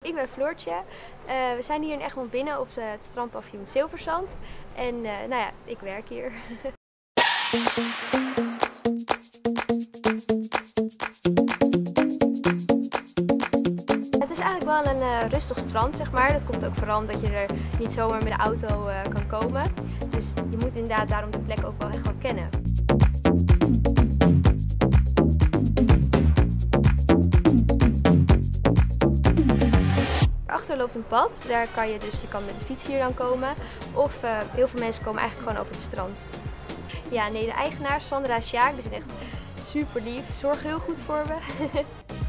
Ik ben Floortje. We zijn hier in Egmond binnen op het strandpaviljoen Zilverzand. En nou ja, ik werk hier. Het is eigenlijk wel een rustig strand, zeg maar. Dat komt ook vooral omdat je er niet zomaar met de auto kan komen. Dus je moet inderdaad daarom de plek ook wel echt wel kennen. Achter loopt een pad, daar kan je kan met de fiets hier dan komen. Of heel veel mensen komen eigenlijk gewoon over het strand. Ja, nee, de eigenaar Sandra en Sjaak, die zijn echt super lief, zorgen heel goed voor me.